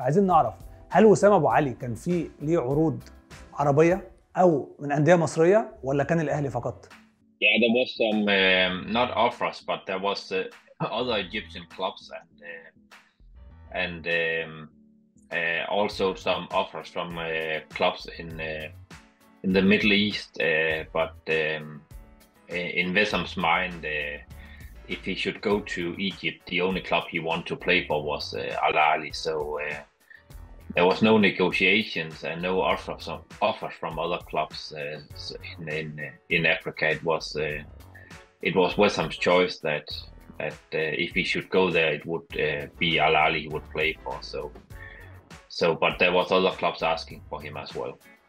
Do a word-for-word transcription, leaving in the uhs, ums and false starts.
فعايزين نعرف هل وسام ابو علي كان في ليه عروض عربيه او من انديه مصريه ولا كان الاهلي فقط؟ Yeah, there was some um, not offers, but there was uh, other Egyptian clubs and uh, and um, uh, also some offers from uh, clubs in uh, in the Middle East. Uh, but um, in Wesam's mind, uh, if he should go to Egypt, the only club he wanted to play for was uh, Al Ahly. So uh, there was no negotiations and no offers from, offers from other clubs uh, in in, in Africa. It was uh, it was Wesam's choice that that uh, if he should go there, it would uh, be Al Ahly he would play for. So so, but there was other clubs asking for him as well.